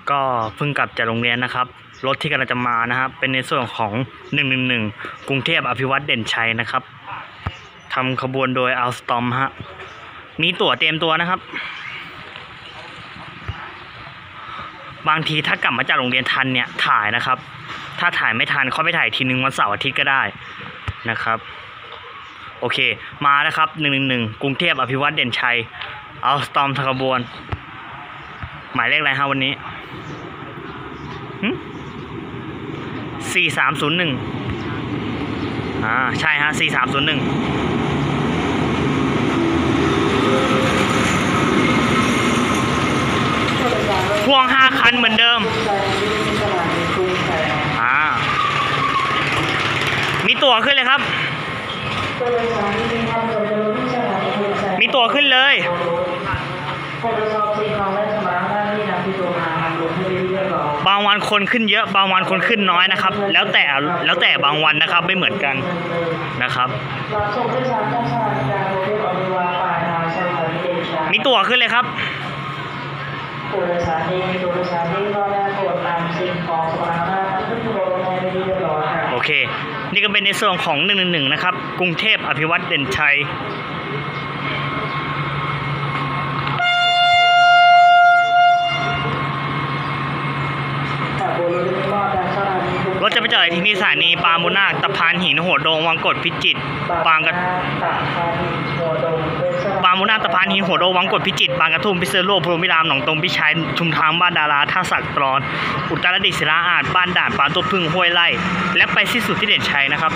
ก็เพิ่งกลับจากโรงเรียนนะครับรถที่กำลังจะมานะครับเป็นในส่วนของ111กรุงเทพอภิวัตรเด่นชัยนะครับทำขบวนโดยอัลสตอมฮะมีตั๋วเตรียมตัวนะครับบางทีถ้ากลับมาจากโรงเรียนทันเนี่ยถ่ายนะครับถ้าถ่ายไม่ทันเขาไปถ่ายทีนึงวันเสาร์อาทิตย์ก็ได้นะครับโอเคมาแล้วครับ111กรุงเทพอภิวัตรเด่นชัยอัลสตอมทำขบวนหมายเลขอะไรฮะวันนี้4301ใช่ฮะ4301พ่วง5คันเหมือนเดิมมีตั๋วขึ้นเลยครับมีตั๋วขึ้นเลยบางวันคนขึ้นเยอะบางวันคนขึ้นน้อยนะครับแล้วแต่บางวันนะครับไม่เหมือนกันนะครับมีตั๋วขึ้นเลยครับโอเคนี่ก็เป็นในส่วนของ111นะครับกรุงเทพอภิวัตรเด่นชัยรถจะไปจอดที่นี่สถานีปาโมนาตะพานหินหัวโดงวังกดพิจิตรปางโมนาตะพานหินหัวโดงวังกดพิจิตรบางกระทุ่มพิเศษโลกพรหมิรามหนองตรงพิชัยชุมทางบ้านดาราท่าสักตรอนอุตรดิตถ์ศิลาอาจบ้านด่านปานต้นพึ่งห้วยไร่และไปสิ้นสุดที่เด่นชัยนะครับ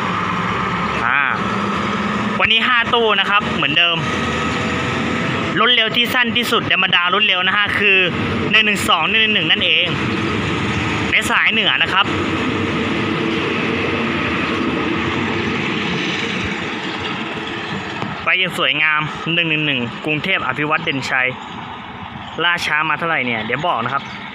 วันนี้5ตู้นะครับเหมือนเดิมรถเร็วที่สั้นที่สุดในบรรดารถเร็วนะฮะคือ112 111นั่นเองในสายเหนือนะครับไปยังสวยงาม111กรุงเทพอภิวัตรเด่นชัยล่าช้ามาเท่าไหร่เนี่ยเดี๋ยวบอกนะครับ